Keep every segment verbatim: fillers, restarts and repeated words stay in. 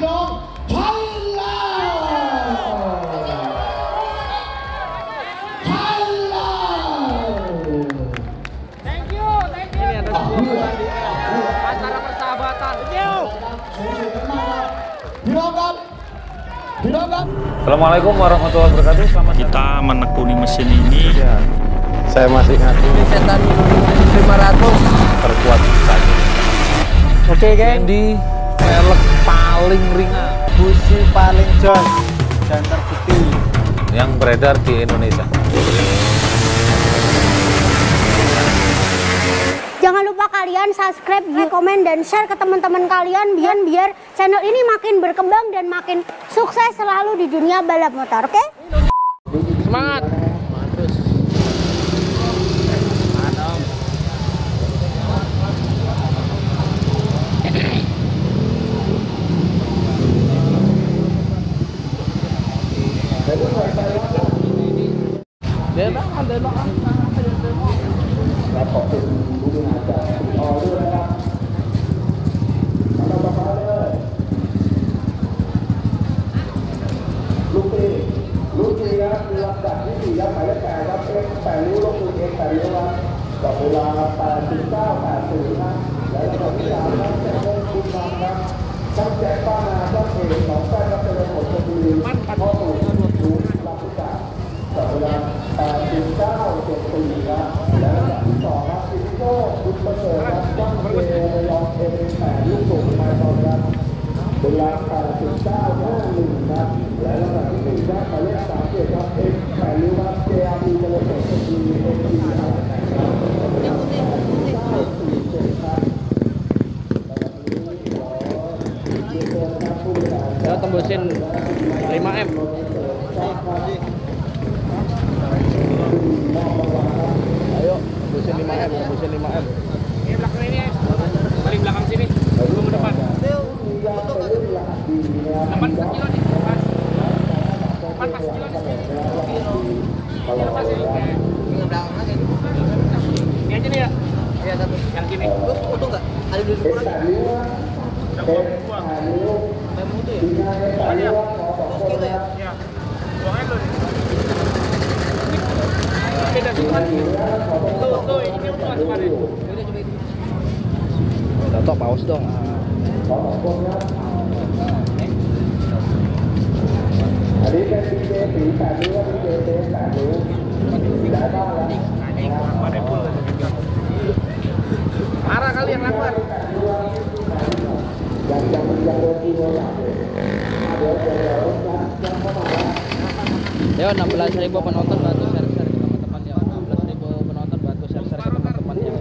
น้องไทยแลนด์ไทยแลนด์ Thank you, thank you. Ini ada sebuah acara persahabatan. Thank you. พี่น้องครับพี่น้องครับ Assalamualaikum warahmatullahi wabarakatuh. Selamat Kita menekuni mesin ini. ya. Saya masih ngaku Ini setan lima ratus. terkuat saja. Oke, geng. Di velg paling ringan Busi paling jos dan terbukti yang beredar di Indonesia. Jangan lupa kalian subscribe, komen, dan share ke teman-teman kalian biar biar channel ini makin berkembang dan makin sukses selalu di dunia balap motor, oke? Semangat. Delang, delang. ขอบคุณผู้บริหารจากสีออด้วยนะครับต่อไปเลยลูกตีลูกตีครับลำดับที่สี่ครับหมายเลขแปดครับเอ็กแปดนิ้วลงมือเอ็กแปดนิ้วครับกับเวลาแปดสิบเก้าแปดสิบนะและลำดับที่สามครับแจ็คเล่นคุณนำครับตั้งแจ็คป้านาตั้งเอกสองแปดครับเป็นผลชลบุรีพ่อตู่ดูลำพิกากับเวลาแปดสิบเก้าเจ็ดสี่ครับและลำดับที่สองครับซิโก้บุญประเสริฐครับตั้งเอลองเอ็มแปดลูกสูงมาตอนครับเวลาแปดสิบเก้าห้าหนึ่งครับและลำดับที่หนึ่งครับหมายเลขสามเจ็ดครับเอ็กแปดนิ้วครับเจอาร์บีเจริญผลชลบุรีเอ็กซีอาร์ Ya tembusin lima M. Ayo tembusin lima M, tembusin lima M. Ini belakang ini, paling belakang sini, belum ke depan. Depan empat kilo nih, pas. Depan pas kilo nih. Kilo pas ini. Ini belakang aja. Ini aja nih ya. Iya satu. Yang kini. Foto nggak? Ada di depan. Udah gua buang. Memo itu ya? Ada. dua kilo ya? Iya. Buangnya dulu nih. Beda tuh, tuh, ini untuk kemarin. Udah coba itu. Toto paus dong. อันนี้เป็นดีเจสีแปดนิ้วดีเจเจแปดนิ้วได้บ้างแล้ว Marah kali yang lapar. yang yang yang lebih murah ada yang yang mana Yo enam belas ribu penonton bantu share-share ke teman-teman ya. enam belas ribu penonton bantu share-share ke teman-teman ya.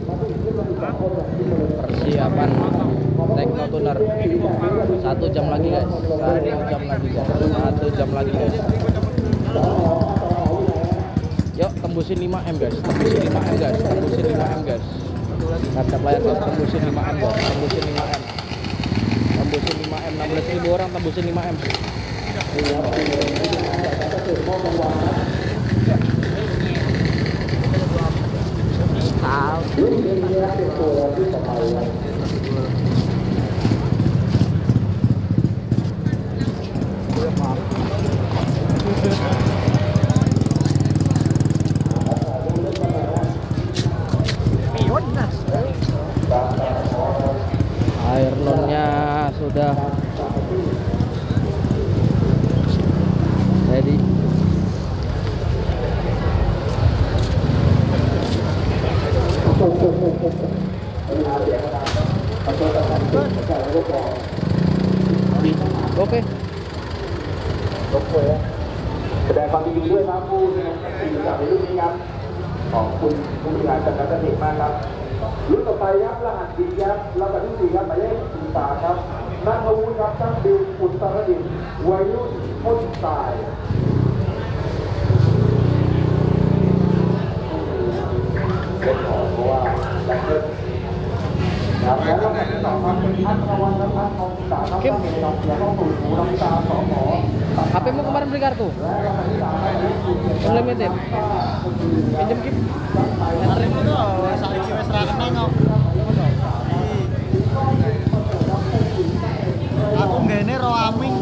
Persiapan Tekno Tuner satu jam lagi guys. Satu jam lagi guys. Satu jam lagi guys. Yuk tembusin lima M guys. Tembusin lima M guys. Tembusin lima M guys. Tap-tap layar guys. Tembusin lima M guys. Tembusin lima M. Tembusin lima M. enam belas ribu orang tembusin lima M. Air lonnya sudah ready. Oke. Oke. แสดงความยินดีด้วยครับผู้ที่จากในรุ่นนี้ครับขอบคุณผู้บริหารจากการเกษตรมากครับรุ่นต่อไปครับรหัสดีครับลำดับที่สี่ครับหมายเลขสี่สามครับนัทวุฒิครับตั้งดิวอุตรดิตถ์วัยรุ่นพ่นทรายเป็นหอเพราะว่าดังเกินครับแล้วลำดับที่สองครับเป็นพัฒนวัฒน์พัฒน์ทองสาครับตั้งเอกครับแล้วก็ปู่หูน้ำตาสองหอ H P-mu kemarin beli kartu? Unlimited. Pinjam Kim. Hari itu saiki wis ra kenal kok. Aku ngene roaming.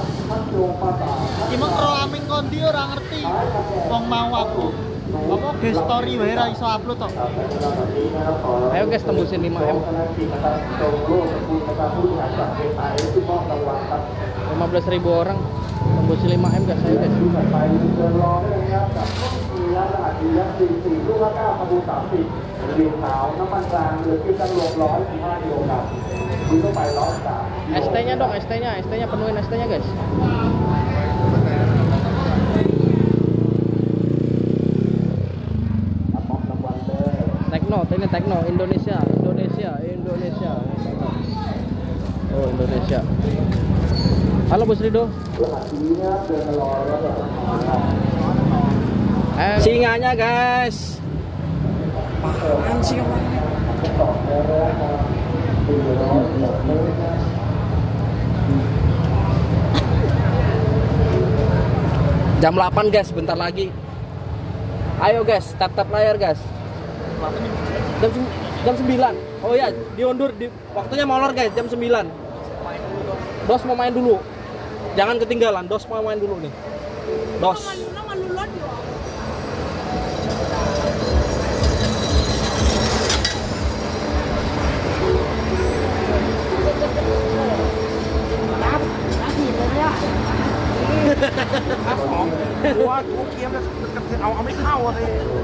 Cuma roaming kondi ora ngerti. Wong mau aku. Apa ge story wae ra iso upload tok. Ayo guys tembusin lima M. lima belas ribu orang tembusin lima M guys, ayo guys. S T-nya dong, S T-nya, S T-nya penuhin S T-nya guys. Tekno, ini Tekno Indonesia, Indonesia, Indonesia. Oh Indonesia. Halo Bos Rido. Eh, singanya guys. Apaan sih orangnya? Jam delapan guys, bentar lagi. Ayo guys, tap-tap layar guys. Jam, jam sembilan. Oh ya, diundur di waktunya molor guys, jam sembilan. Dos mau main dulu. Jangan ketinggalan, Dos mau main dulu nih. Dos. Gua gua kiam deketเอาเอาไม่เข้าอ่ะสิ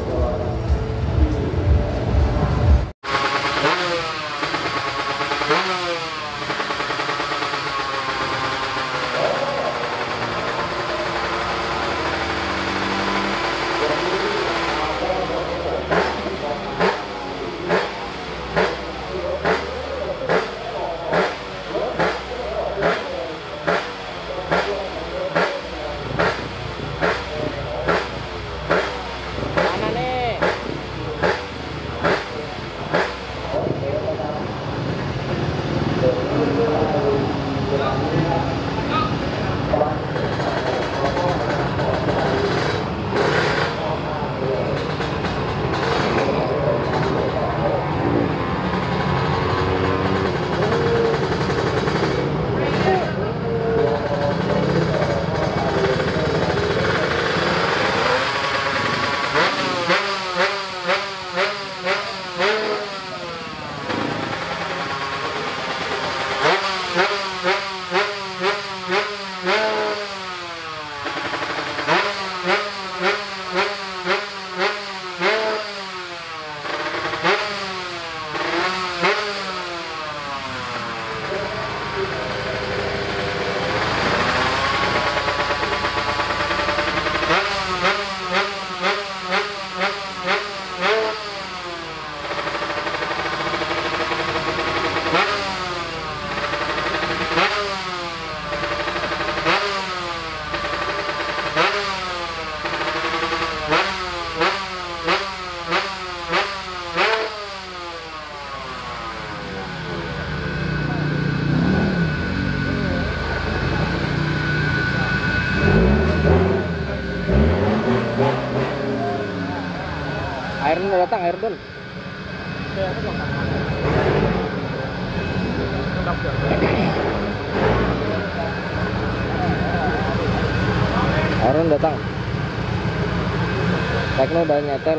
Iron udah datang, Iron. Iron datang. Tekno udah nyetel.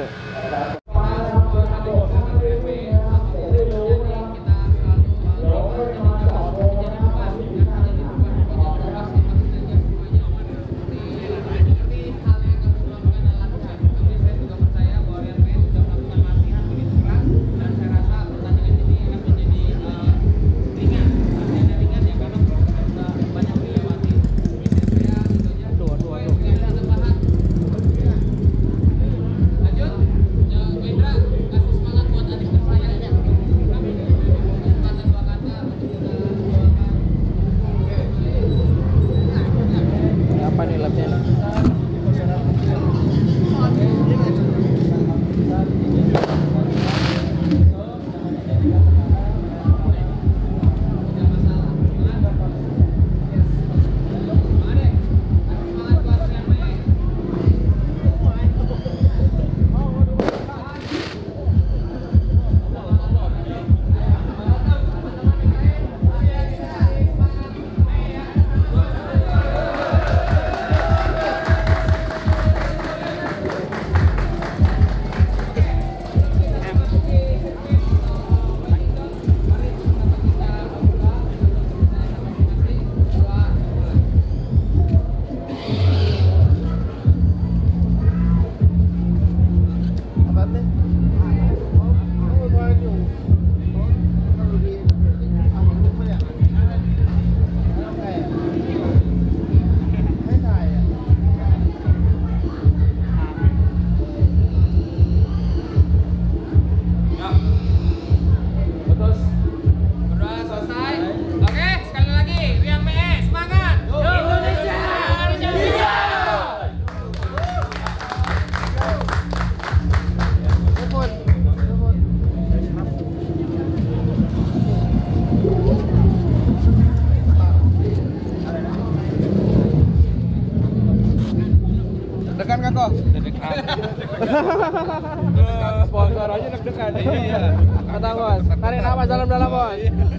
Sponsor aja deg-degan. Iya. Kata bos, tarik nafas dalam-dalam bos.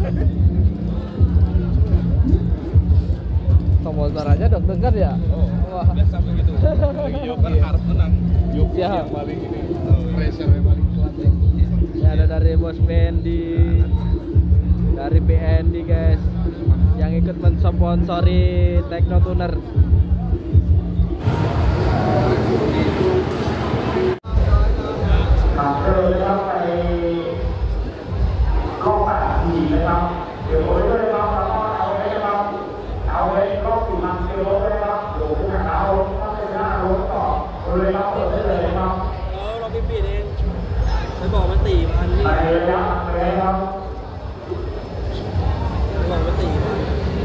Sponsor aja deg-degan ya. Oh, Wah. biasa begitu. Lagi Joker harus menang. Joker Ya. yang paling ini, pressure yang paling kuat. Ya, ada dari Bos Bendi, dari B N D guys, yang ikut mensponsori Tekno Tuner.เราไปปิดเองไปบอกมันตีมันนี่ไปบอกมันตีมัน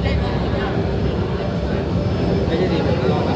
ไม่ใช่ตีมันลองกัน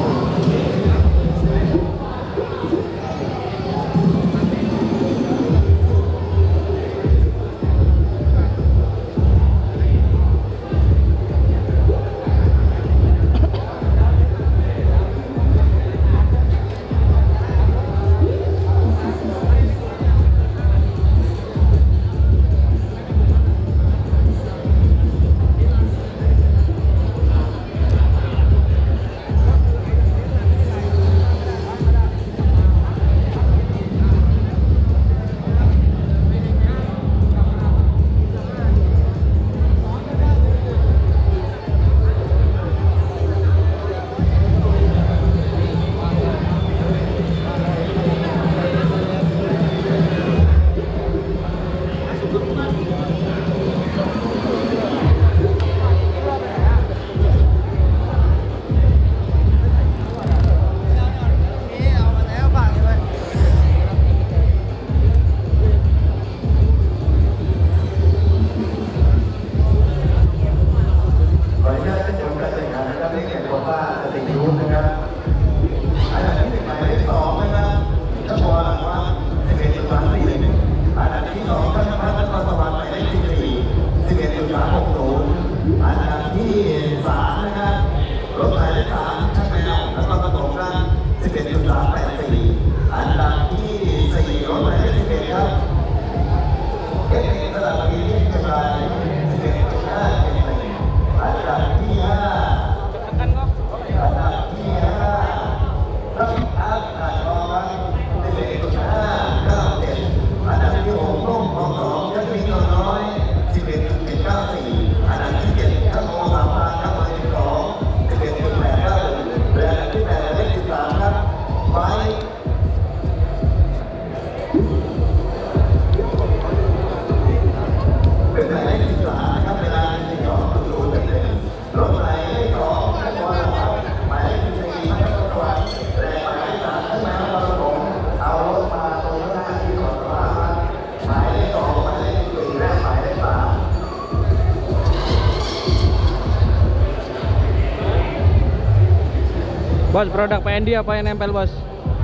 Bos, produk P N D apa yang nempel bos?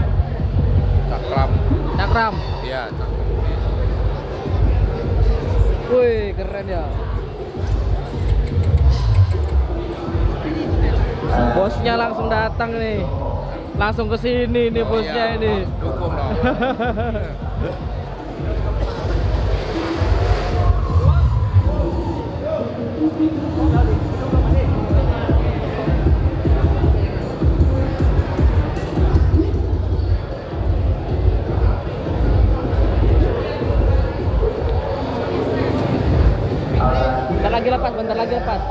Cakram. Cakram? Iya, cakram. Wih, keren ya. Bosnya langsung datang nih. Langsung ke sini nih Oh, bosnya iya, ini. dukung dong. Bentar lagi lepas, bentar lagi lepas.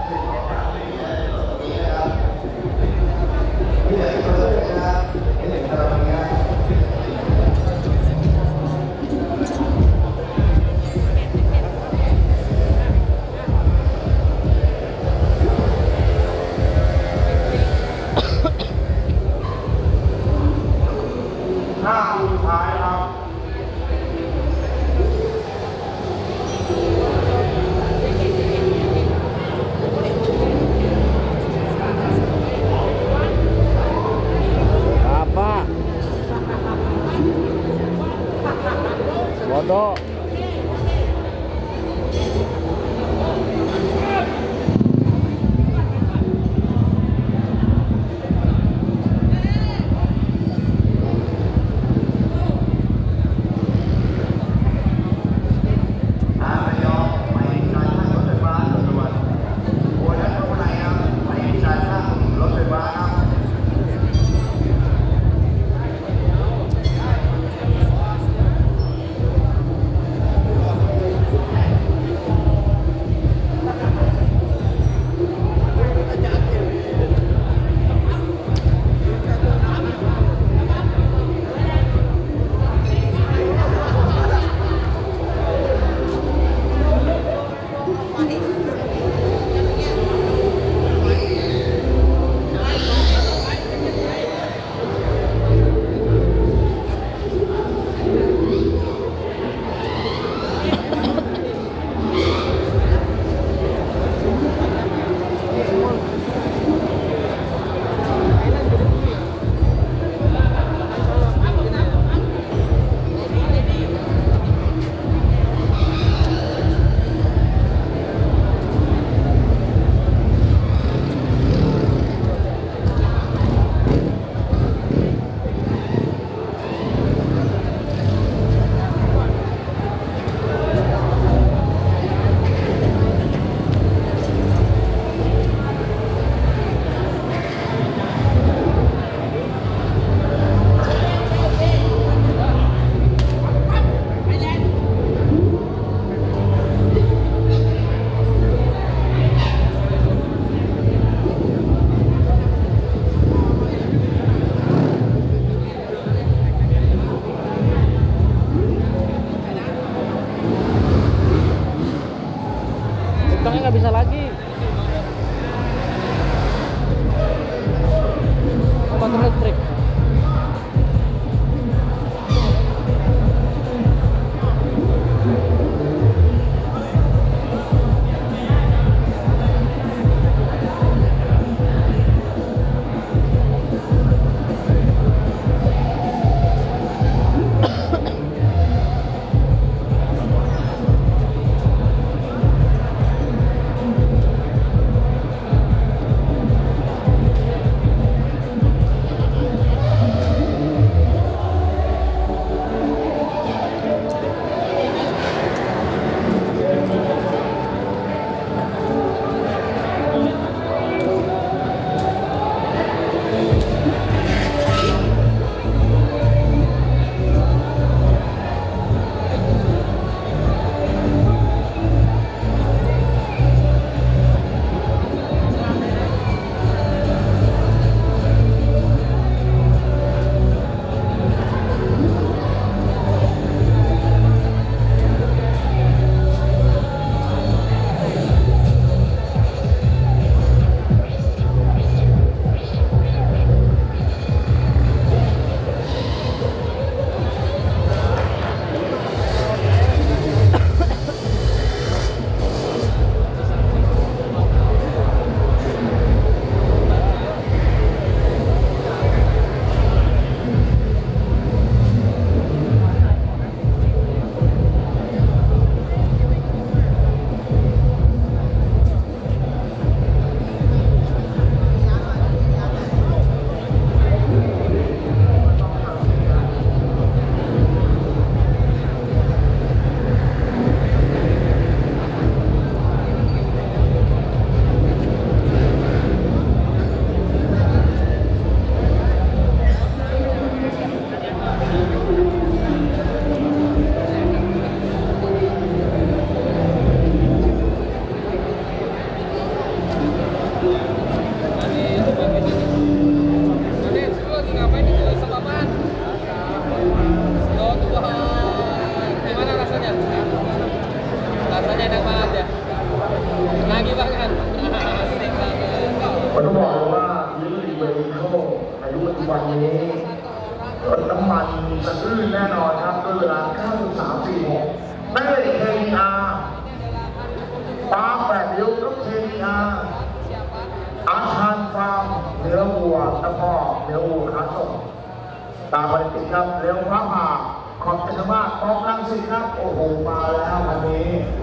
ลิโก้ในยุคปัจจุบันนี้รถน้ำมันสะอื้นแน่นอนครับด้วยเวลา เก้าสิบสาม สี่ หก ไม่ เค ที อาร์ ปาล์มแปดริ้วรถ เค ที อาร์ อาคารฟาร์มเนื้อวัวตะพอเนื้อวัวขาส่งตามไปติดครับเร็วพระผ่าขอบจักรมาศกองรังสิตครับโอ้โหมาแล้ววันนี้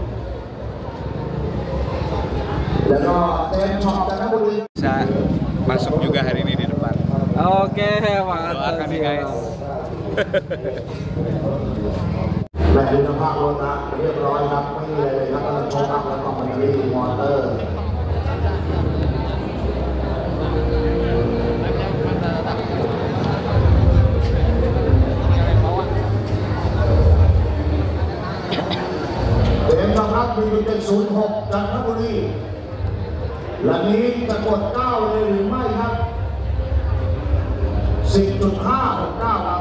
แล้วก็เต็มช็อปจันทบุรี Bisa masuk juga hari ini di depan. Oke, mantap Doakan nih guys. แม่ดูสภาพรถนะเรียบร้อยครับไม่มีอะไรเลยครับกำลังโชว์อัพแล้วก็แบตเตอรี่มอเตอร์เต็มนะครับมีเจ็ดศูนย์หกจันทบุรีหลังนี้จะกดเก้าเลยหรือไม่ครับ สิบจุดห้าหกเก้า ครับ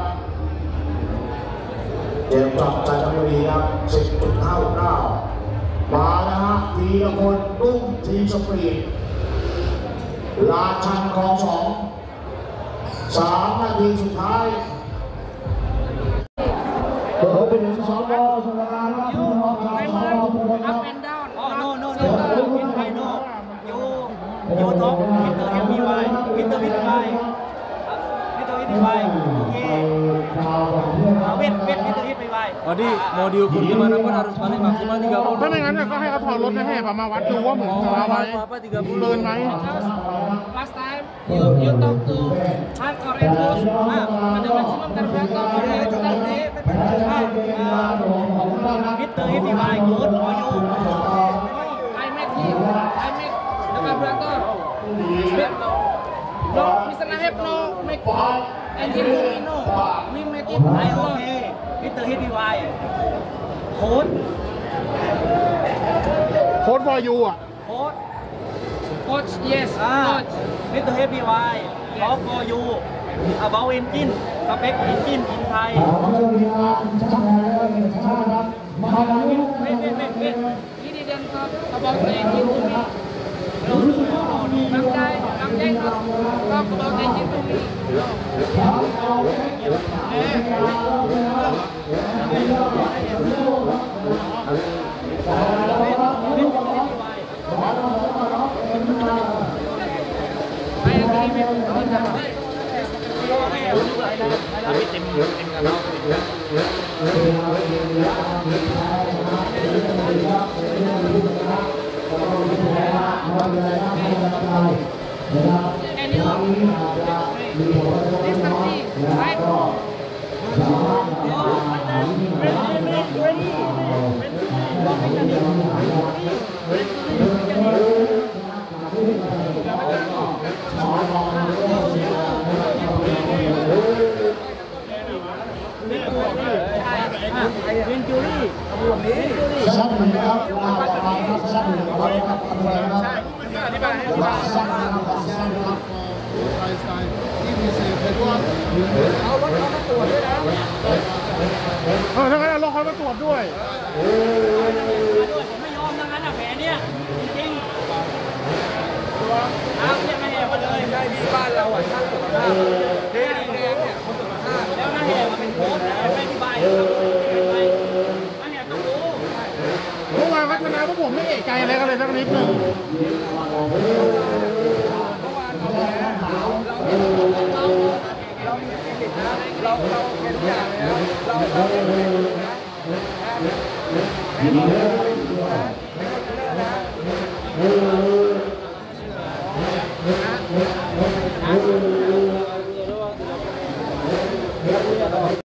เตรียมปรับจันทบุรีครับ สิบจุดห้าหกเก้า มาแล้วฮะทีละคนตุ้มทีสปีดราชันคลองสองสามนาทีสุดท้ายเปิดไปถึงสองบอลสงกรานต์ครับพี่น้องครับสองบอลสงกรานต์ up and down oh no no no in I know you you talk with the M B Y with the with Y with the with Y okay wait wait with the with Y Odi, mau diukur gimana pun harus balik maksimal tiga puluh. ถ้าไม่งั้นเนี่ยก็ให้เขาถอดรถนะให้ผมมาวัดดูว่าผมชนะไหมเกินไหม last time you you talk to hard or endless ah pada maximum carburetor itu tadi with the with Y good for you I make him I make the carburetor speed no Mister Nahib no make engine to me no we make it I okay with the with Y code โค้ดฟอร์ยูอ่ะ code coach yes ah coach with the heavy Y talk for you about engine spec engine in Thai wait wait wait wait he didn't talk about the engine to me no no no no Bang Jai Bang Jai not talk about engine to me I agree with tapi tim tim nggak tahu and you this country right เออถ้างั้นเราคอยมาตรวจด้วยผมไม่ยอมทั้งนั้นอ่ะแผลเนี่ยจริงเอาเนี่ยมาแห่มาเลยได้มีบ้านเราอ่ะช่างสุขภาพเท่ดีแดงเนี่ยคนสุขภาพแล้วมาแห่มาเป็นโค้ชไม่มีใบมาแห่ต้องรู้เมื่อวานเขาชนะพวกผมไม่เอะใจอะไรกันเลยสักนิดหนึ่งเราเราเป็นทุกอย่างเลยนะเราเราเป็นทุกอย่างนะไม่บอกเลยไม่บอกนะไม่บอกนะ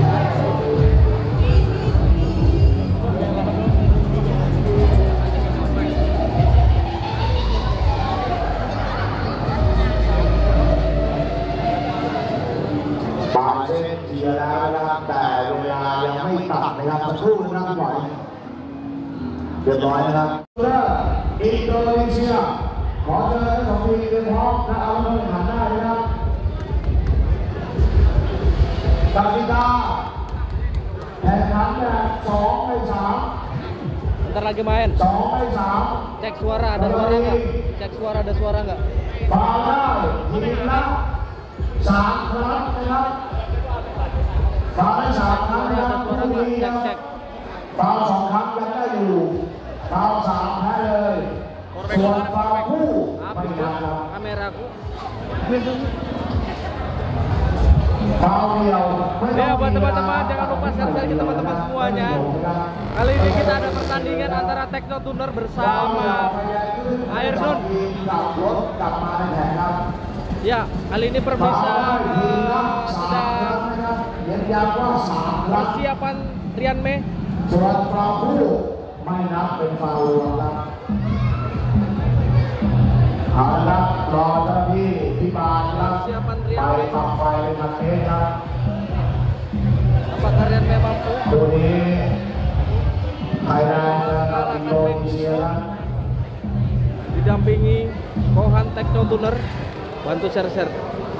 แต่เวลายังไม่ตัดนะครับสักครู่นะครับบ่อยเรียบร้อยนะครับอินโดนีเซียขอเจอสองทีเรียบร้อยนะเอามาหันหน้าเลยครับกติกาแข่งขันแบบสองในสาม Bentar lagi main. สองในสาม Cek suara, ada suara nggak? Cek suara, ada suara nggak? ฟาวได้ทีมละสามครั้งนะครับฟาวได้สามครั้งนะครับคู่นี้นะครับฟาวสองครั้งยังได้อยู่ฟาวสามแพ้เลยส่วนฟาวคู่ไม่นับครับ kameraku fau dio ya buat teman-teman jangan lupa share ke teman-teman semuanya. Kali ini kita ada pertandingan antara Tekno Tuner bersama Airdon. Ya, kali ini Permisa uh, sedang persiapan Rian Me. ส่วนฟาวคู่ไม่นับเป็นฟาวรวมครับเอาละครับรอเจ้าหน้าที่ที่บานครับไปตัดไฟเป็นทันเทสครับ Apakah Rian Me mampu? ตัวนี้ไทยแลนด์กับอินโดนีเซียครับ Didampingi Kohan Tekno Tuner. Bantu share-share.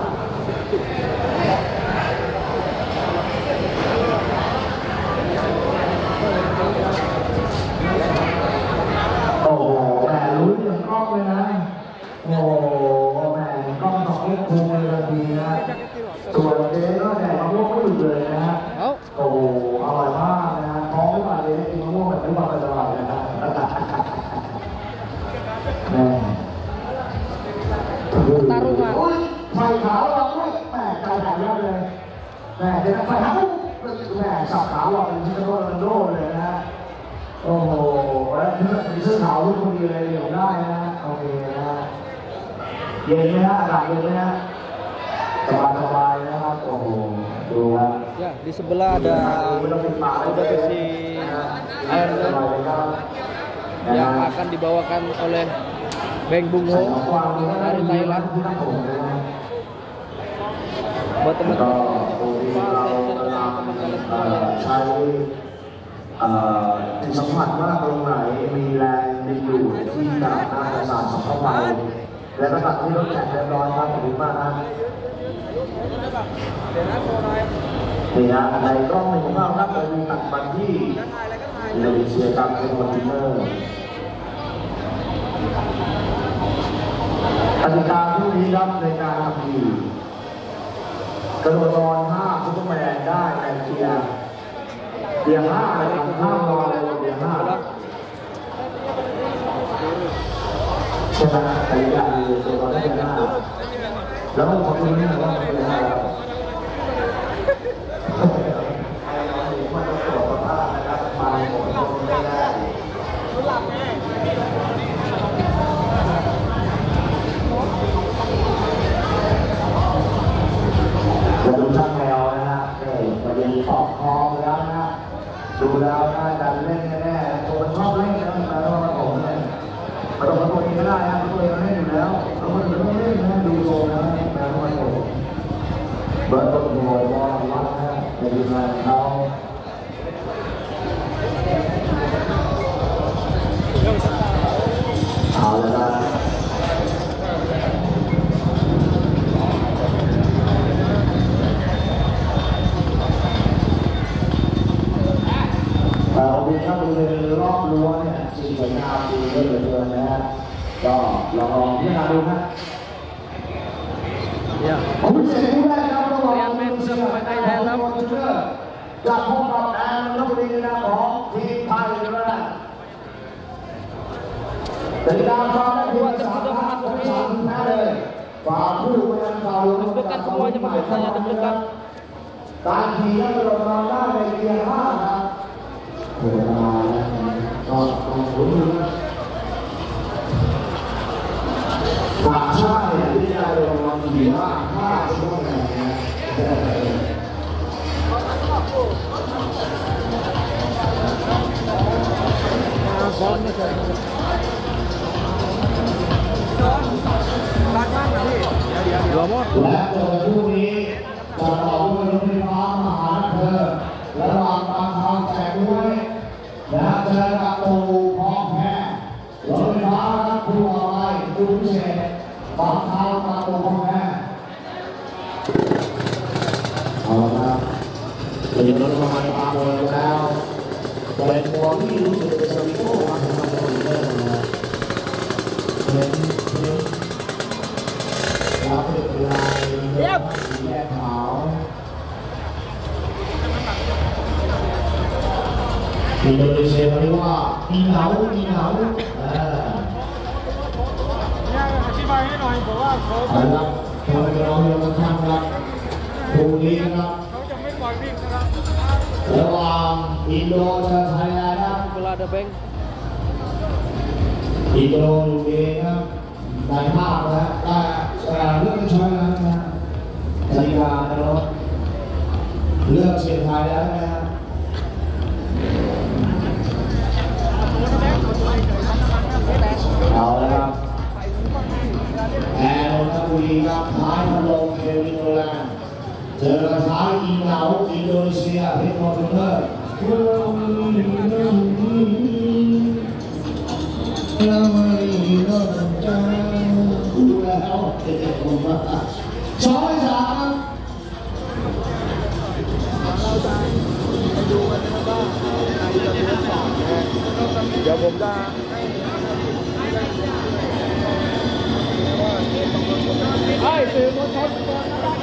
โอ้โหแม่ลุ้นอย่างกล้องเลยนะโอ้โหแม่กล้องสองลูกคุมเลยทันทีนะส่วนเจ๊ก็แดกมะม่วงไม่หยุดเลยนะฮะโอ้โหอร่อยมากนะฮะท้องไม่มาเลยกินมะม่วงแบบไม่มาตลอดเลยนะแม่ Taruhan. ไฟขาวเราด้วยแม่ใจหายยอดเลยแม่เดี๋ยวไฟขาวแม่สับขาวเราเป็นชิคกี้พายโร่เลยนะฮะโอ้โหแล้วมีเสื้อขาวรุ่นคนเดียวเลยเดี๋ยวได้นะโอเคนะเย็นไหมฮะอากาศเย็นไหมฮะสบายสบายนะครับโอ้โหดูครับ Ya, di sebelah ada udah besi Airdon yang akan dibawakan oleh Beng Bung Ho dari Thailand. Buat teman-teman ใช้ที่สัมผัสว่าตรงไหนมีแรงดึงดูดที่จะน่าจะสานเข้าไปแล้วก็ตัดที่รถแข่งเรียบร้อยครับขอบคุณมากนะนี่ฮะในกล้องในของเราครับเรามีตัดบันที่อินโดนีเซียกับเป็นคอนเทนเนอร์กติกาที่นี้ครับในการทำดีกระโดดนอนห้าซุปเปอร์แมนได้ในเกียร์เกียร์ห้านะครับห้านอนเลยเกียร์ห้าใช่ไหมกติกาคือตัวเราได้เกียร์ห้าแล้วก็คนนี้นะว่าเกียร์ห้าแล้วมันจะตรวจสภาพนะครับมาผมก็ไม่ได้จะดูช่างแมวนะฮะเออประเด็นขอบคอแล้วนะฮะดูแล้วน่าจะเล่นแน่ๆตัวมันชอบเล่นนะมาแล้วมาผมเนี่ยมาตรงตัวเองก็ได้ฮะตัวเองเล่นอยู่แล้วตัวคนอื่นไม่เล่นนะดูโซนนะมาแล้วมาผมเบิร์ดตัวโง่บอลวัดนะในทีมงานเขาเอาละนะเราดูถ้าบริเวณรอบรั้วเนี่ยสีสวยงามดีก็เหลือเกินนะฮะก็ลองลองพิจารณาดูนะผมเป็นเสียงผู้แรกครับระหว่างทีมเชียร์ไทยแลนด์และฟอร์จูเนอร์จะพบกับแอนนบุรีนะของทีมไทยนะแต่การฟังได้เพียงสามครั้งผมสามแพ้เลยฝ่าผู้เป็นฝ่าลงกับเขาใหม่ครับการขี่และกระโดดมาได้ในเกียร์ห้าครับโอ้โหก็ต้องลุ้นนะต่างชาติเนี่ยที่ได้ลงมาขี่ห้าห้าชั่วโมงเนี่ยและตัวคู่นี้จะต่อด้วยรถไฟฟ้ามหานครระหว่างบางทางแจกด้วยและเจอกับตูพร้อมแพ้รถไฟฟ้าครับคู่ต่อไปคู่พิเศษบางทางกับตูพร้อมแพ้เอาละครับเป็นรถไฟฟ้าหมดแล้วเป็นหัวที่รู้สึกเป็นสวิโก้มาถึงมาถึงเรื่องนะเป็นเป็นรับเด็กเวลาเรียบแยกขาวอินโดนีเซียเรียกว่าอีเหนาอีเหนาอธิบายให้หน่อยบอกว่าเขาเอาละเราเราเรียนกันครับพรุ่งนี้นะครับเขาจะไม่ปล่อยวิ่งนะครับระหว่างอินโดกับไทยนะครับเวลาเดอะแบงค์อินโดอยู่เองครับได้ภาพนะได้เรื่องช้อยแล้วนะสัญญาแล้วเลือกเชียงไทยแล้วนะครับเอาแล้วครับแอร์นนทบุรีครับท้ายพัดลมเควินโนแลนด์เจอกับท้ายอินเหนาอินโดนีเซียเพชรมอเตอร์เตอร์เราไม่รู้จักดูแล้วเด็กๆผมว่าสองสามเราจะไปดูกันนะครับว่าใครจะเป็นสองนะเดี๋ยวผมจะให้ให้สื่อมวลชนก่อน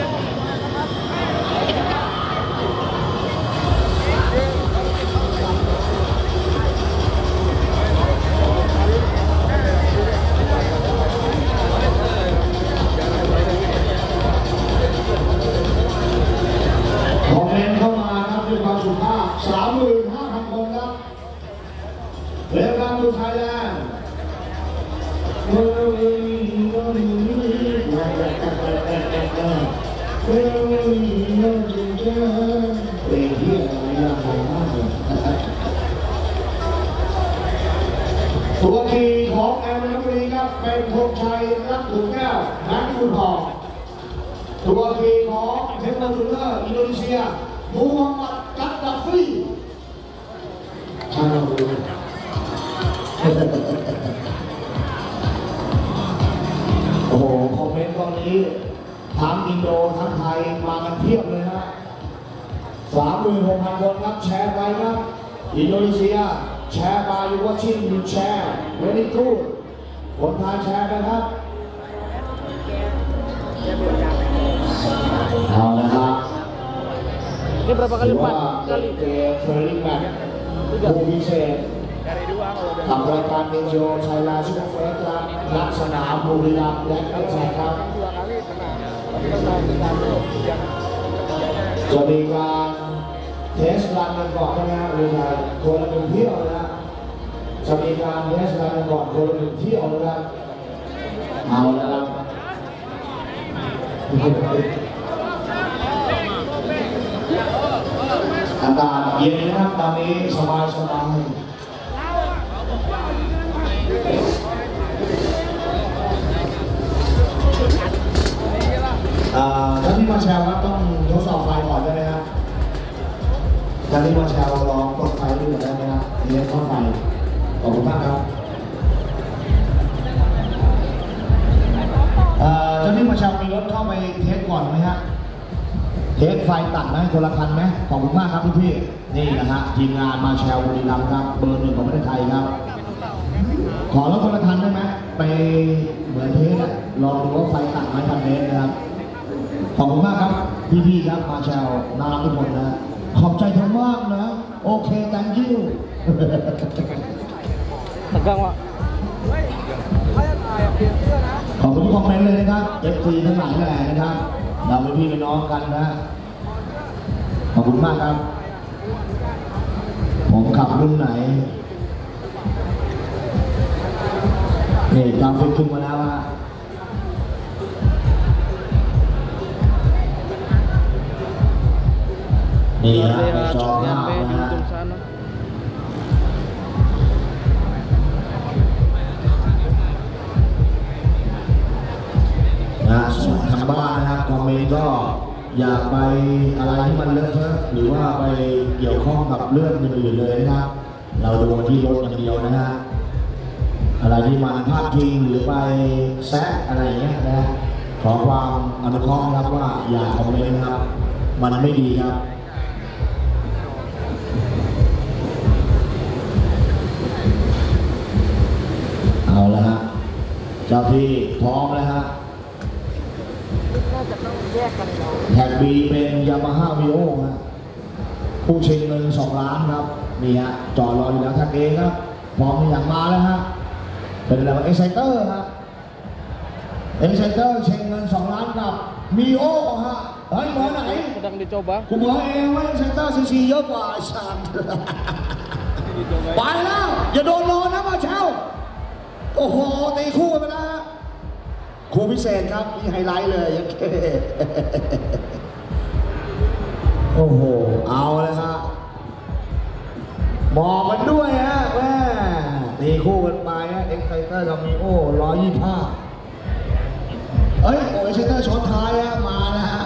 คอมเมนต์เข้ามาครับด้วยความสุภาพ สามหมื่นห้าพัน คนครับเวลคัมทูไทยแลนด์เมื่อวันนี้ก็มีเมื่อวันนี้ก็จะเจอเพลงที่อะไรนะผมมากเลยตัวทีของแอร์นนทบุรีครับเป็นธงชัยรักถุงแก้วแบงค์บุญทองตัวทีของเพชรมอเตอร์เตอร์อินโดนีเซียมูฮัมหมัดกัดดาฟีชาโนบุโอ้โหคอมเมนต์ตอนนี้ทั้งอินโดทั้งไทยมากันเพียบเลยนะสามหมื่นหกพันคนครับแชร์ไปครับอินโดนีเซียแชร์ไปอยู่ว่าชิงอยู่แชร์เวนิกูดคนไทยแชร์กันครับเอาละครับ Ini berapa kali empat kali? เฟอร์รี่แมตช์ผู้พิเศษกับรายการเนโจไทยแลนด์ซูเปอร์เฟสครับนักสนามบุรีรัมย์และนักแข่งครับจะมีการเทสรันกันก่อนนะฮะหรือไงคนละหนึ่งเที่ยวนะจะมีการเทสรันกันก่อนคนละหนึ่งเที่ยวนะครับเอาละครับอากาศเย็นนะครับตอนนี้สบายสบายท่านที่มาแชร์ว่าต้องทดสอบไฟก่อนได้ไหมครับท่านที่มาแชร์ลองกดไฟดูได้ไหมครับเลี้ยงเข้าไฟขอบคุณมากครับท่านที่มาแชร์มีรถเข้าไปเทสก่อนไหมฮะเทสไฟตัดไหมคนละคันไหมขอบคุณมากครับพี่ๆนี่นะฮะทีมงานมาแชร์บุรีรัมย์ครับเบอร์หนึ่งของประเทศไทยครับขอรถคนละคันได้ไหมไปเหมือนเทสลองดูว่าไฟตัดไหมพันเมตรนะครับขอบคุณมากครับพี่ๆครับมาแชร์น่ารักทุกคนนะขอบใจเธอมากนะโอเค thank you Tegang, Pak. ขอบคุณทุกคอมเมนต์เลยนะครับ เอฟ ซี ทั้งหลายแหล่นะครับเราเป็นพี่เป็นน้องกันนะขอบคุณมากครับผมขับรุ่นไหนนี่กราฟิกขึ้นมาแล้วฮะนี่ฮะจอภาพนะฮะนะทางบ้านนะครับคอมเมนต์ก็อยากไปอะไรที่มันเลอะเทอะหรือว่าไปเกี่ยวข้องกับเรื่องอื่นๆเลยนะครับเราดูที่รถอย่างเดียวนะฮะอะไรที่มันพลาดทิ้งหรือไปแซะอะไรอย่างเงี้ยนะขอความอนุเคราะห์ครับว่าอย่าคอมเมนต์ครับมันไม่ดีครับเอาละฮะเจ้าที่พร้อมแล้วฮะจะต้องแยกกันเราแท็กบีเป็นยามาฮ่าวีโอฮะผู้ชิงเงินสองล้านครับนี่ฮะจอดรออยู่แล้วแท็กเอครับพร้อมอย่างมาแล้วฮะเป็นอะไรวะเอ็กไซเตอร์ฮะเอ็กไซเตอร์ชิงเงินสองล้านกับมีโอฮะเฮ้ยเหมือนไหน sedang dicoba กูบอกเองว่าเอ็กไซเตอร์ซีซีเยอะกว่าไอ้สัตว์ไปแล้วอย่าโดนโลนะมาเช้าโอ้โหตีคู่กันไปแล้วฮะคู่พิเศษครับมีไฮไลท์เลยยังเคโอ้โหเอาเลยฮะบอกกันด้วยฮะแม่ตีคู่กันไปฮะเอ็กไซเตอร์กับมีโอร้อยยี่สิบห้าเอ้ยโอ้เอ็กไซเตอร์ชนท้ายฮะมานะฮะ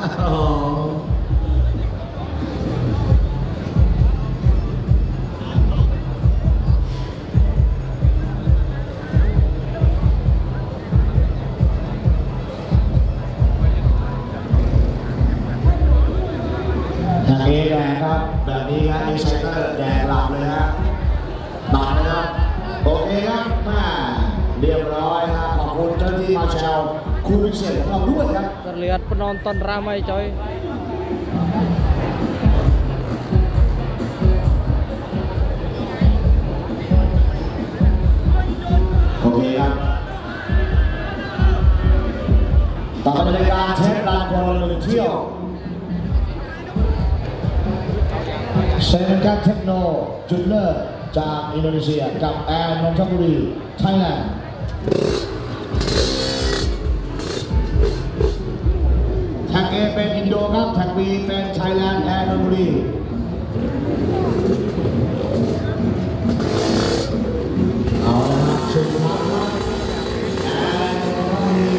ทางเอแดงครับแบบนี้ครับเอ็กไซเตอร์แดงหลับเลยฮะตัดนะครับโอเคครับแม่เรียบร้อยฮะขอบคุณเจ้าที่มาแชลคู่พิเศษของเราด้วยครับ terlihat penonton ramai coy โอเคครับต่อไปในการเทสลานคนละหนึ่งเที่ยวเซนกัสเทคโนจุดเลิศจากอินโดนีเซียกับแอนนนทบุรีไทยแลนด์แท็กเอเป็นอินโดครับแท็กบีเป็นไทยแลนด์แอนนนทบุรีเอาละครับสุดท้ายแอนนนทบุรี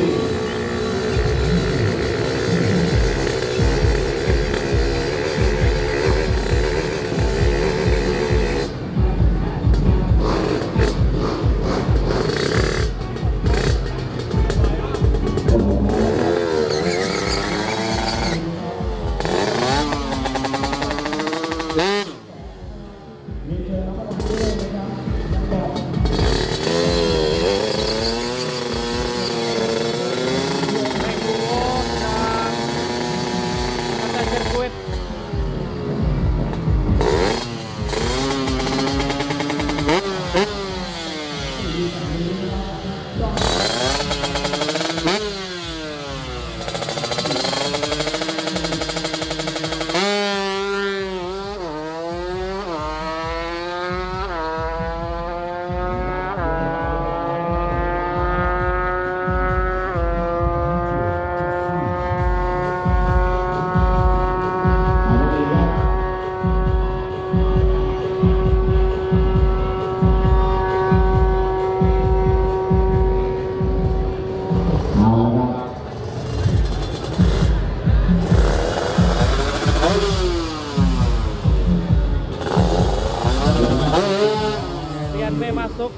Rian B masuk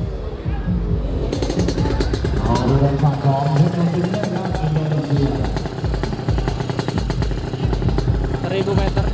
เอาดูเป็นฝั่งของเทคโนโลยีนะครับอินโดนีเซีย seribu meter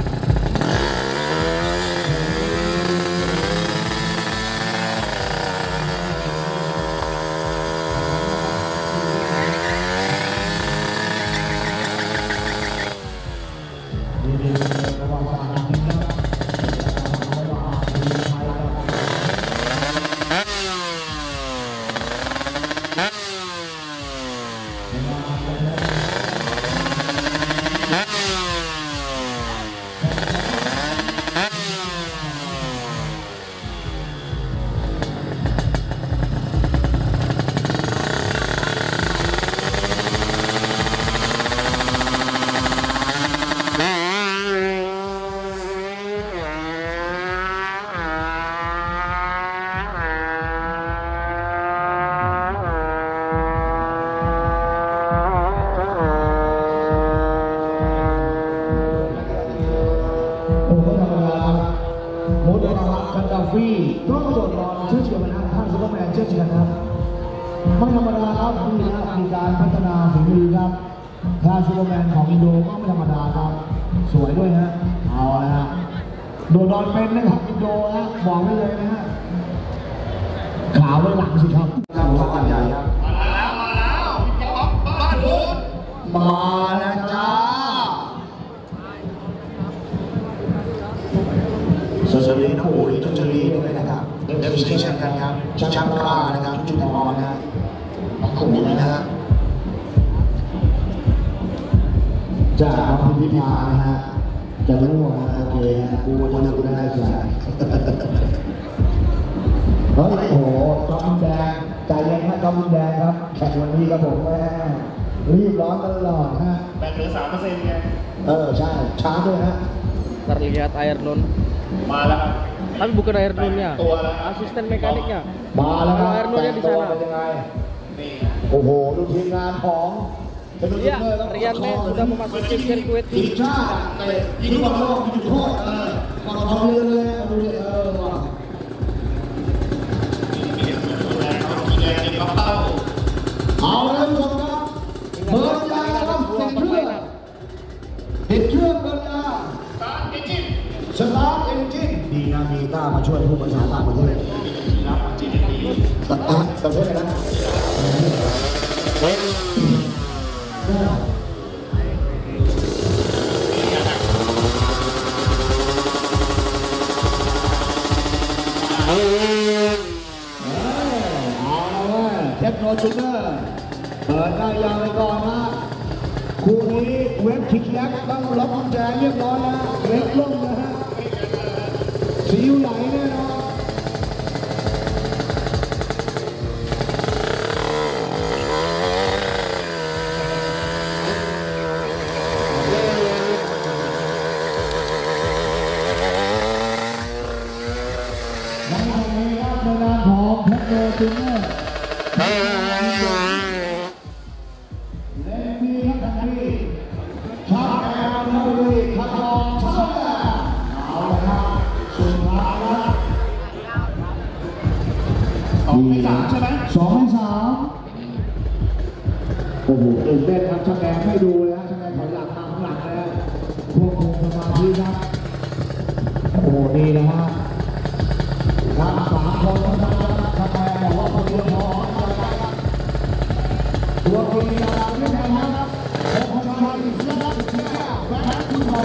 ฟี่ต้องกระโดดรอนเชื่อเชื่อมันนะท่านซูเปอร์แมนเชื่อเชื่อนะครับไม่ธรรมดาครับมีนะมีการพัฒนาฝีมือครับท่าซูเปอร์แมนของอินโดก็ไม่ธรรมดาครับสวยด้วยฮะเอาละฮะโดดรอนเป็นนะครับอินโดนะบอกไว้เลยนะฮะขาวไว้หลังสิครับหัวกันใหญ่ครับมาแล้วมาแล้วพี่ป๊อปบ้านโบนมาแล้วจ้าสวัสดีน้องอุ๋ยจุจรีด้วยนะครับเอฟซีเช่นกันครับช่างกล้านะครับจุพรนะน้องอุ๋ยนะฮะจากน้องพิพานะฮะจะรู้ว่าโอเคนะกูจะนึกได้ใช่เฮ้ยโอ้โหจอมแดงใจเย็นฮะจอมแดงครับแข่งวันนี้ครับผมแม่รีบร้อนตลอดฮะแบตเหลือสามเปอร์เซ็นต์ไงเออใช่ช้าด้วยฮะ Terlihat air nun. มาแล้วครับ Tapi bukan air nunnya, asisten mekaniknya. มาแล้วครับ air nunnya di sana. โอ้โหดูทีมงานของ Iya, Rian May sudah memasuki sirkuit. ทีมชาติเตะยิงลูกบอลโลกจุดโทษเออมาลองเรือเลยมาดูดิเออว่ะเอาเลยทุกคนครับเบิร์นยาครับติดเครื่องติดเครื่องเบิร์นยาสตาร์ทเอนจินสตาร์ทเอนจินดีนะมีต้ามาช่วยผู้ภาษาต่างประเทศสตาร์ทประเทศนะเทคโนโลยีเปิดได้ยาวไปก่อนนะคู่นี้เว็บคิกยักษ์ต้องล็อกกุญแจเรียบร้อยนะเว็บล่มนะฮะสีอิ๊วไหลแน่นอนในนามของเทคโนโลยีสองให้สามโอ้โหตื่นเต้นครับช่างแอร์ไม่ดูเลยนะช่างแอร์ถอยหลังมาข้างหลังแล้วพวกคุมสมาธิครับโอ้โหนี่นะฮะทั้งสามคนนะครับช่างแอร์บอกว่าคนเดียวพอตัวคนเดียวไม่ได้นะครับพวกคนเดียวเสียดับเสียแพ้คุณพอ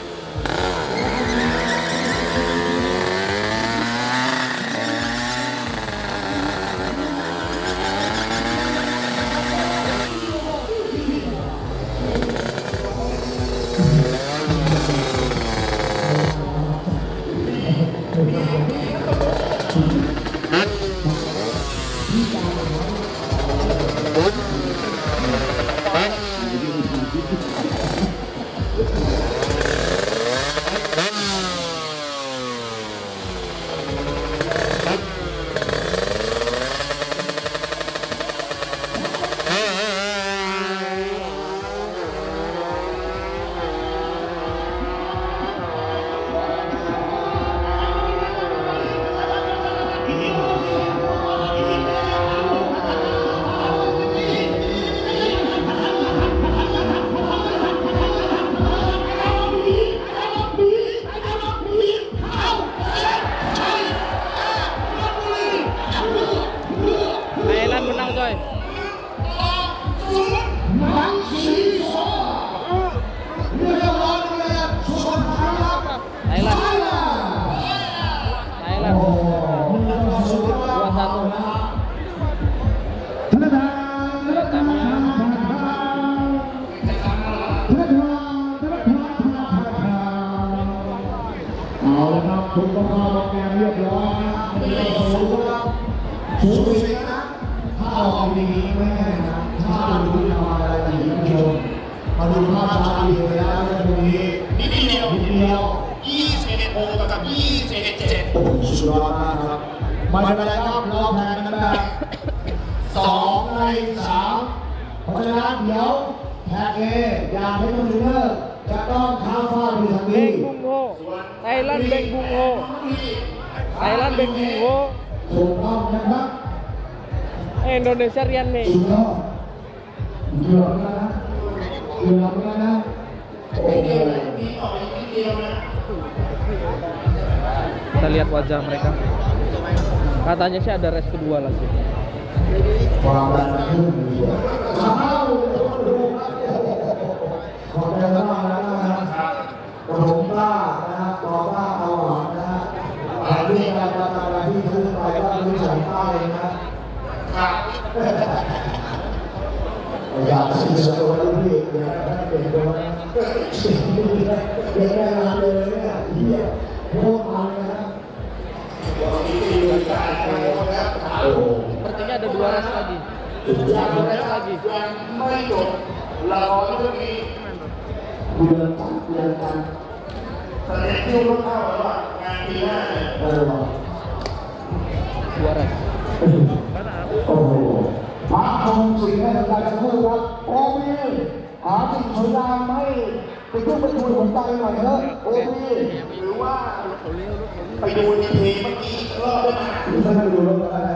เอาเลยครับคุณก็มาบอกแกนเรียบร้อยนะไม่ได้สูงครับสูงสินะถ้าออกดีๆไม่แน่นะถ้าดูที่ทำอะไรดีท่านผู้ชมมาดูภาพช้าดีเลยนะเรื่องพวกนี้นิดเดียวนิดเดียวยี่สิบเอ็ดโมงกับยี่สิบเอ็ดเจ็ดโอ้โหสุดยอดมากครับไม่เป็นไรครับเราแข่งกันแบบสองในสามเพราะฉะนั้นเดี๋ยวแท็กเออยากให้มันเลิกจะต้องข้ามฟ้าไปทางนี้ Thailand Beng Bung Ho Thailand Beng Bung Ho ถูกต้องนะครับ Indonesia Rian May สุดยอดเกือบแล้วนะเกือบแล้วนะโอ้โห Kita lihat wajah mereka. Katanya sih ada race kedua lagi. ความดันขึ้นเลยได้เปลี่ยนตัวเปลี่ยนแรงงานเลยเนี่ยเหี้ยพวกมันนะโอ้โห Sepertinya ada dua res lagi. ยังไม่จบละครเรื่องนี้เดือนกันเดือนกันแสดงที่รู้เท่าแล้วว่างานปีหน้าเนี่ยเออ Dua res. โอ้โหพักชมสิ่งให้ทำการจะพูดครับโอ้พี่หาสิ่งสวยงามให้เป็นเครื่องประจุหัวใจหน่อยเถอะโอ้พี่หรือว่าไปดูในเพลงเมื่อกี้รอบได้ไหมหรือไม่ไปดูรถก็ได้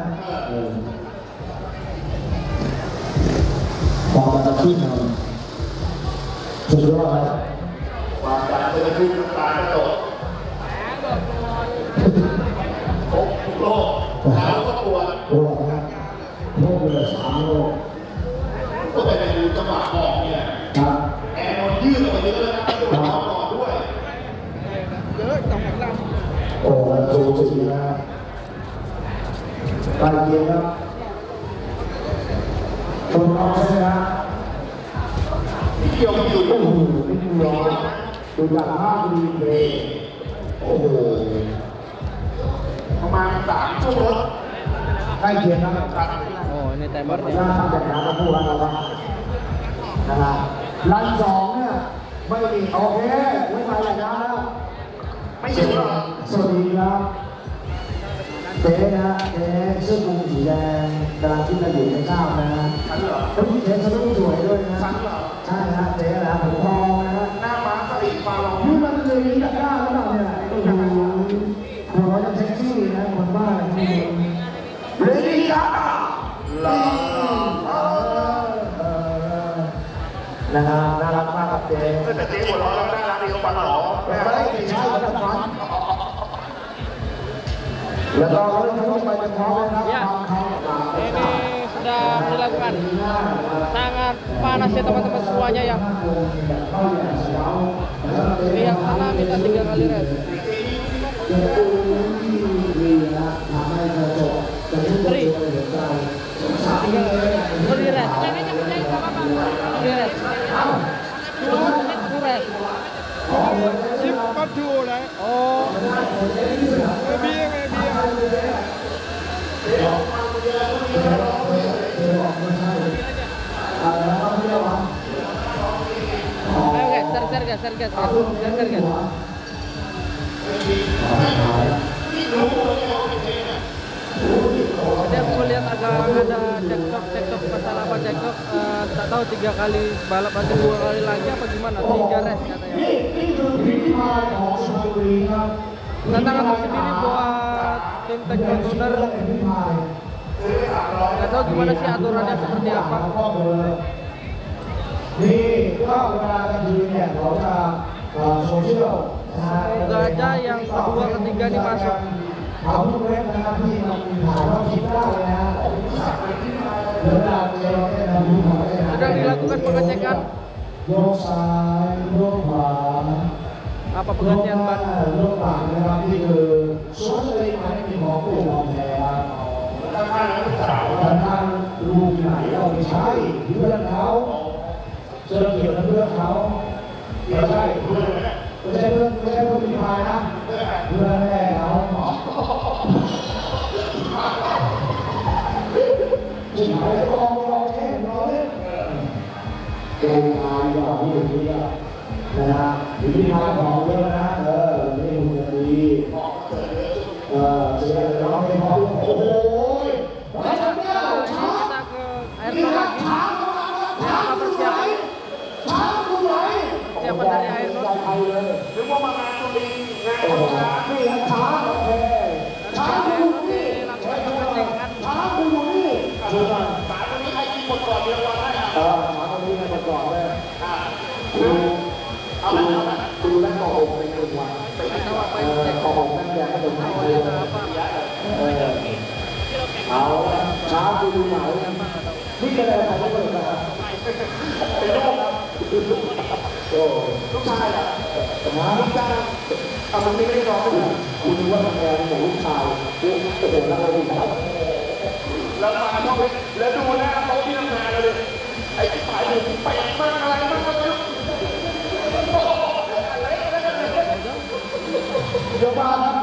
ความจะขึ้นเลยสุดยอดครับความดันจะขึ้นตาจะตกโอ้ทุกโลกเท้าก็ปวดโอ้โหครับโลกเลยสามโลกก็ไปดูจังหวะออกเนี่ยครับแอร์นอนยืดออกไปเยอะแล้วนะดูท้องก่อนด้วยโอ้โหสูสีนะการเกียร์ครับชนเอาใช่ไหมครับเกี่ยวกับอยู่โอ้โหนี่ดูร้อนดูจากภาพดีเลยโอ้โหประมาณสามชั่วโมงใกล้เคียงนะครับ Oh, ini ขอ timer อนุ nih. ญาตตั้งแต่น้ำมาพูดแล้วนะครับนะฮะรันสองเนี่ยไม่มีโอเคไม่ไปอย่างนั้นแล้วไม่เชื่อหรอสวัสดีครับเจ๊นะเจ๊เสื้อคลุมสีแดงกำลังคิดอะไรอยู่ในข้าวนะฮะฉันเหรอแล้วพี่เจ๊สะดุ้งสวยด้วยนะฉันเหรอใช่ฮะเจ๊นะผมทองนะฮะหน้าม้าสลิดฟาลองนี่มันเลยมีตะกร้าหรือเปล่าเนี่ยโอ้โหหัวจะเซ็กซี่นะคนบ้านี่เรดี้ก้าลานะฮะน่ารักมากครับเจ๊แต่เจ๊หัวเราะแล้วน่ารักดีเขาปันหรอแต่ไม่ได้ใช่แล้วฟันแล้วก็เราจะต้องไปเป็นพร้อมนะครับ Ya, ทำเขาหลัง ini sudah dilakukan. Sangat panas ya teman-teman semuanya yang ini yang sana minta tiga kali res. ทรี Tiga kali res. Tiga res. Dua res. Cepat dulu lah. Oh, Maybe, maybe. ayo guys, share share guys, share guys, share share guys. Jadi aku melihat agak ada cekcok cekcok masalah apa cekcok eh, tak tahu tiga kali balap nanti dua kali lagi apa gimana tiga res katanya. Tantangan tersendiri buat tim Teknotuner. Nggak tahu gimana sih aturannya seperti apa. นี่ก็เวลากลางคืนเนี่ยเขาจะโซเชียล Semoga aja yang kedua ketiga nih masuk. เอาทุกเว็บนะครับที่มันถ่ายทอดคลิปได้นะเวลาเจอเนี่ยเราดูถ่ายได้ Sudah dilakukan pengecekan โยกซ้ายโยกขวา apa penggantian ban. โยกหลังนะครับนี่คือโซเชียลไลน์ที่ของผู้มองแทนทางทางลูกไหนเราไม่ใช่เพื่อนเขาเจอเกี่ยวกับเพื่อนเขาไม่ใช่ไม่ใช่เพื่อนไม่ใช่เพื่อนพิพายนะเพื่อนแม่เขาจิ๋วไอ้กองรอแค่รอเล่นเกมพายหยอกที่อย่างนี้นะฮะอยู่ที่พายของเยอะนะเออนี่คุณจะดีเออเจอร้องเพลงของโอ้โหไปทางเนี้ยช้า Kita ke air นี่ tol นะ lagi. ช้าเข้ามาแล้วช้าคุณไหนช้าคุณไหน Persiapan dari air tol. หรือว่ามามาตัวลิงงานโอ้โหนี่นะช้าโอเคช้าคุณอยู่นี่ช้าคุณอยู่นี่ดูหน่อยสายตรงนี้ใครกินหมดก่อนเดียววันได้ครับเออช้าตรงนี้ให้มันก่อนเลยดูเอาละเอาละดูแลกอกเป็นหนึ่งวัน Nggak tahu apa เอ yang อ cek. กอกนั่นแหละให้เป็นไทย Awalnya nggak apa. เออเอาช้าคุณดูไหนนี่เป็นอะไรใครไม่เปิดนะครับเป็นโรคครับโอ้ลูกชายอ่ะนะลูกชายเอามันไม่ได้ร้องเลยคุณดูว่าทำงานของลูกชายโอ้โหแล้วเราดูครับแล้วมาช่องนี้แล้วดูหน้าโต๊ะที่ทำงานเลยไอ้ที่ฝ่ายหนึ่งไปมากอะไรมากอะไรเดี๋ยวมาครับ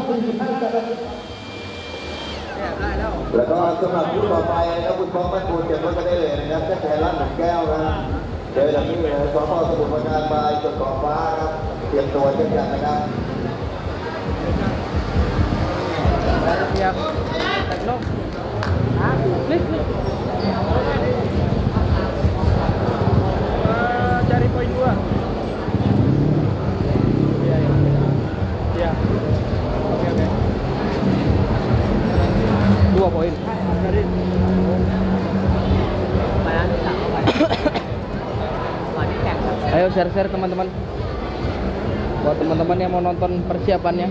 แล้วก็สำหรับผู้ต่อไปนะครับคุณป้องมั่นคงเก็บรถกันได้เลยนะครับแค่แทนร้านหนุ่มแก้วนะครับเดี๋ยวจากนี้เลยสพสมุทรปราการไปจนเกาะฟ้าครับเตรียมตัวเช่นกันนะครับ siap tekno klik klik uh, cari poin dua ya ya ya oke oke dua poin ayo share-share teman-teman buat teman-teman yang mau nonton persiapannya.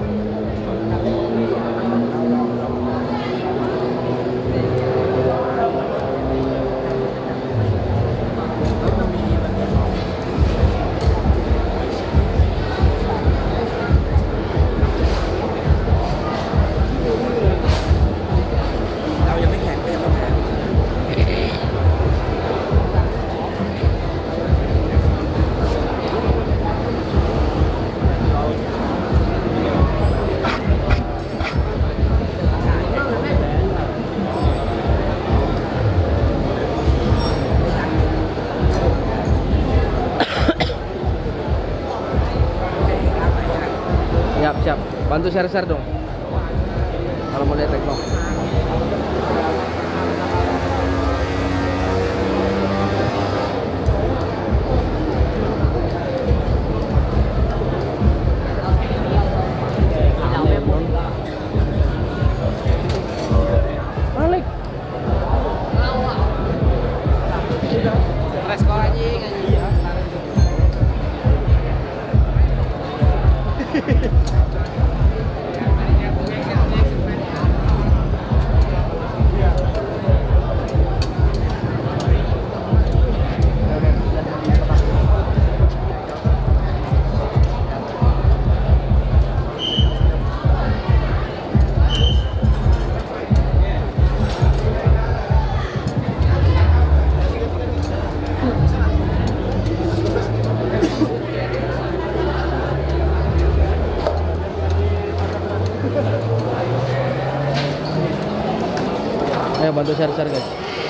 Siap, siap. Bantu share-share dong. Kalau mau lihat tekno. Balik. Stres kok anjing anjing. Ayo bantu share-share guys.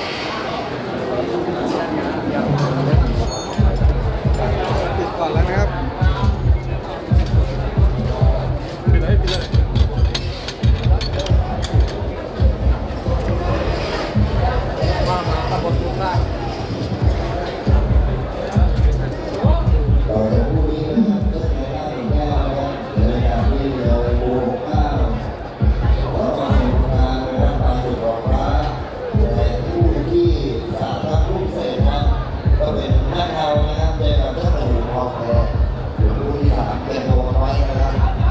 ก่อนแล้วนะครับปิดเลยปิดเลยมามาตะบนทุกบ้านต่อจากผู้นี้นะครับเจ้าแม่แก้วนะครับเดินทางที่เรือโบกเก้าขอความสุขงานนะครับความสุขของพระและผู้ที่สาธารณูปเสกนะก็เป็นนักข่าวนะครับเดินกับเจ้าหนุ่มทองแท้หรือผู้ที่สามเป็นโมน้อยนะครับ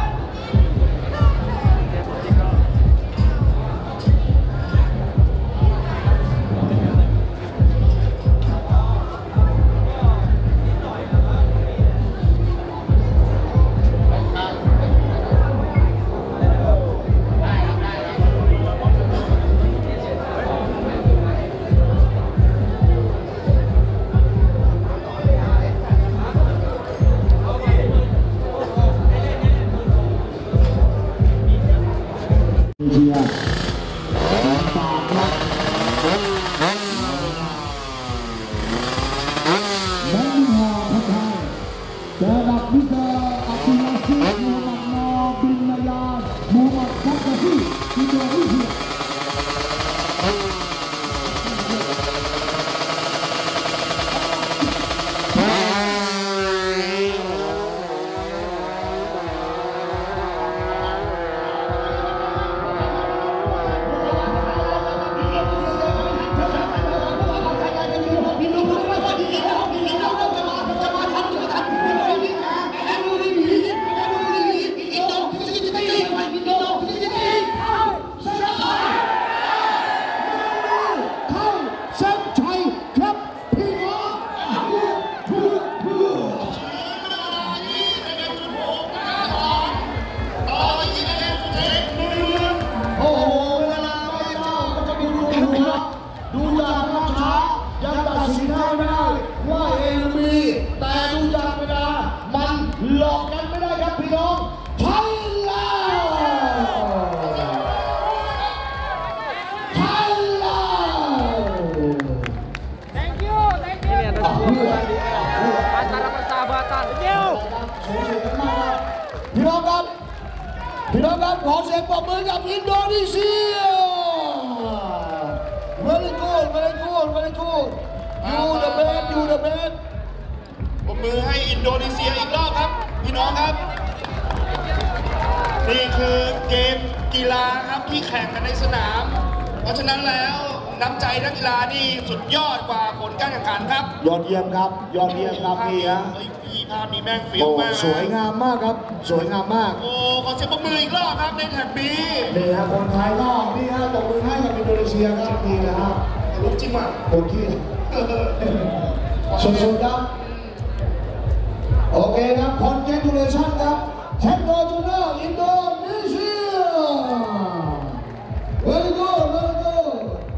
Dapat bisa akumulasi Muhammad bin Nayan Muhammad Kasasi Indonesia. Hãy subscribe cho kênh Ghiền Mì Gõ để không bỏ lỡ ครับขอเสียงปรบมือกับอินโดนีเซีย very good very good very good you the best you the best ปรบมือให้อินโดนีเซียอีกรอบครับพี่น้องครับนี่คือเกมกีฬาครับที่แข่งกันในสนามเพราะฉะนั้นแล้วน้ำใจนักกีฬานี่สุดยอดกว่าผลการแข่งขันครับยอดเยี่ยมครับยอดเยี่ยมครับพี่ฮะพี่ภาพนี้แม่งเฟี้ยวมากสวยงามมากครับสวยงามมากโอ้ขอเสียงปรบมืออีกรอบครับในแท็กบีนี่ฮะคนไทยก็นี่ฮะปรบมือให้กับอินโดนีเซียครับนี่นะฮะลุกจริงมากโอเคสุดๆครับโอเคครับ congratulation ครับแชมป์โลกจูเนอร์อินโดนีเซีย very good very good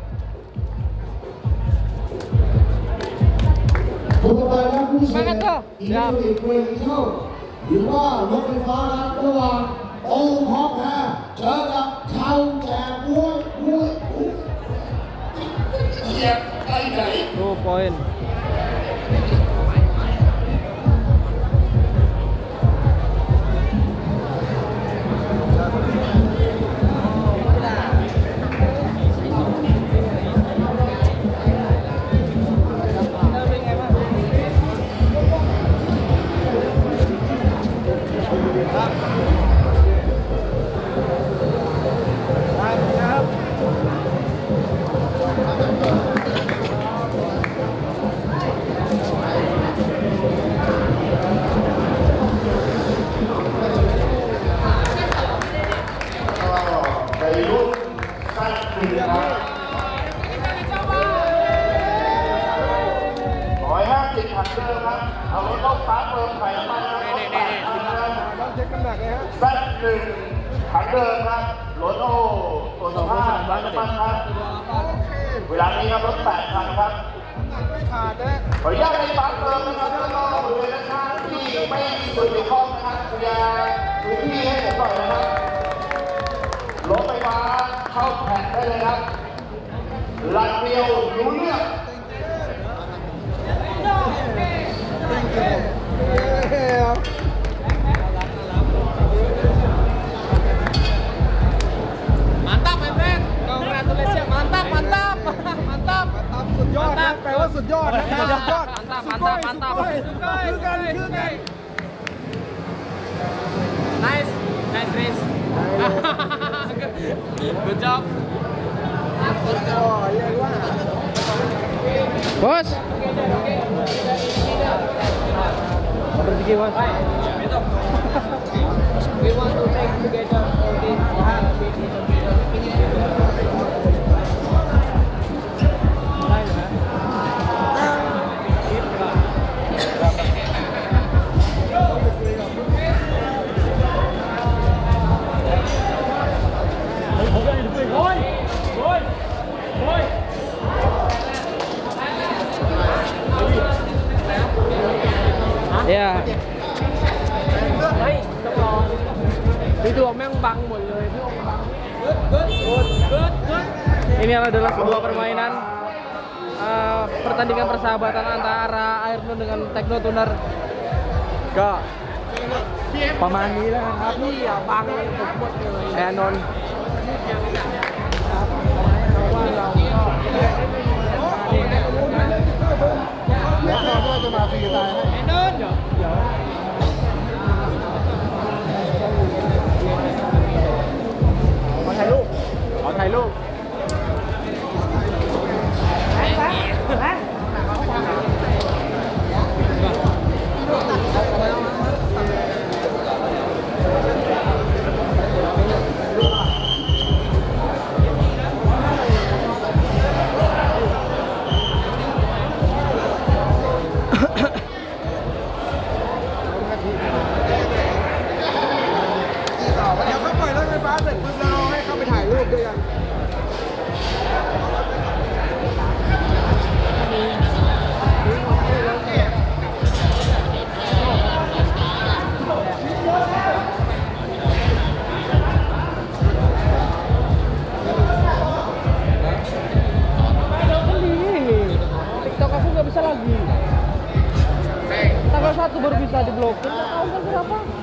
ผู้ต่อไปครับผู้เสียอินโดนีเซียเกรนเข้าหรือว่ารถไฟฟ้าครับระหว่างโอคอแพรเจอกับเขาแก่บวยบวยเชียร์ไปไหน two point เอารถเข้าฟ้าเติมไข่น้ำมันนะต้องเช็คน้ำหนักเลยฮะแซดหนึ่งถังเดิมครับรถโอ้ตัวสภาพน้ำมันครับเวลานี้ครับรถแปดคันครับขออนุญาตในปั๊มเติมนะครับแล้วก็บริเวณด้านข้างที่ไม่มีส่วนเกี่ยวข้องนะครับเคลียร์พื้นที่ให้ผมหน่อยนะครับรถไฟฟ้าเข้าแท็กได้เลยครับลัดเดียวรู้เรื่อง Mantap, my friend. Congratulations. Mantap, mantap. Mantap. สุดยอดนะแปลว่าสุดยอดนะสุดยอด Mantap, mantap, mantap. คือกันคือกัน Nice. Nice race. Good job. Bos. Berhenti bos. We want to take together all this. Ya. พี่ดวงแม่งบังหมดเลยพี่องบัง Ini adalah sebuah permainan uh, pertandingan persahabatan antara Airnon dengan Tekno Tuner. ก็ประมาณนี้แล้วครับพี่อย่าบังเลยผมหมดเลยแอนนนท์ว่าเราก็แล้วเราก็จะมาฟรีตายให้แอนนนท์เดี๋ยวขอถ่ายรูปขอถ่ายรูปเดี๋ยวเขาปล่อยรถไฟฟ้าเสร็จปุ๊บเราให้เขาไปถ่ายรูปด้วยกัน TikTok aku nggak bisa lagi. Tanggal satu baru bisa diblokir. Nggak tahu kan kenapa?